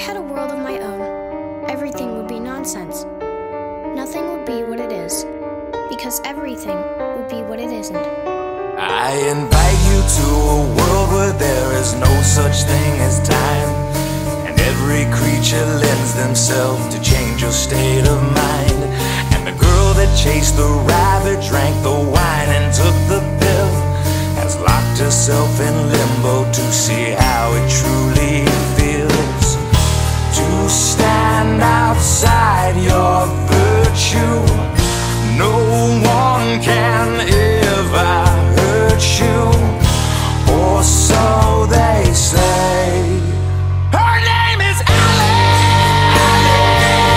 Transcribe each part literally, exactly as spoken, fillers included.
had a world of my own, everything would be nonsense. Nothing would be what it is, because everything would be what it isn't. I invite you to a world where there is no such thing as time, and every creature lends themselves to change your state of mind. And the girl that chased the rabbit, drank the wine and took the pill, has locked herself in limbo to see how it truly feels to stand outside your virtue. No one can ever hurt you, or so they say. Her name is Alice.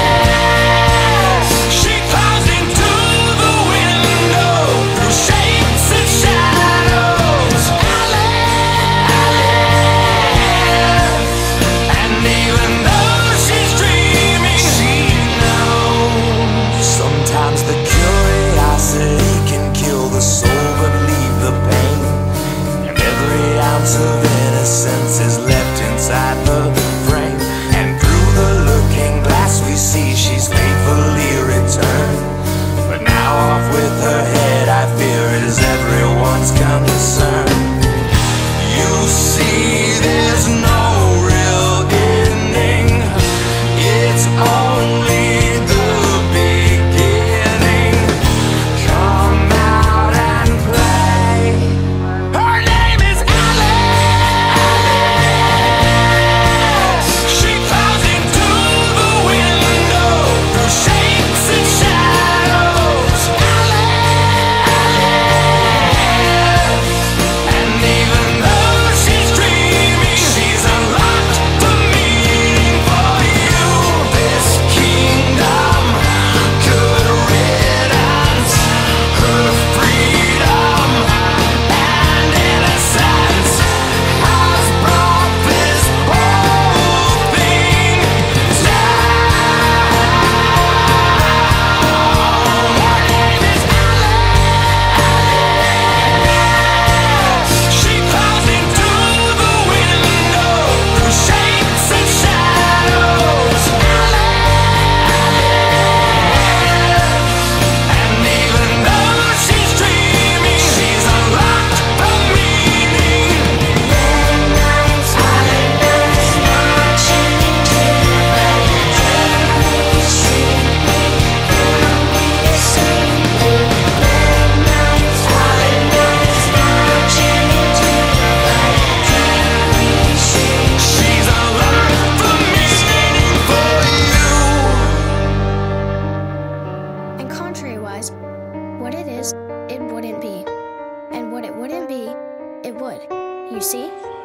She climbs into the window through shapes and shadows. Alice. And even though she's dreaming, she knows sometimes the curiosity can kill the soul but leave the pain, and every ounce of innocence is left inside the frame. And through the looking glass we see she's faithfully returned, but now off with her head I fear is everyone's concern. You see there's no real ending, it's only the beginning. Come out and play. Her name is Alice. She climbs into the window through shapes and shadows. Alice. And even though she's dreaming, she's unlocked the meaning for you. This kingdom could riddance, her freedom and innocence has brought this whole thing down. Her name is Alice. She climbs into the window through shapes and shadows. And even though she's dreaming, she's unlocked the meaning. She's unlocked the meaning for you. And contrary-wise, what it is, it wouldn't be. And what it wouldn't be, it would. You see?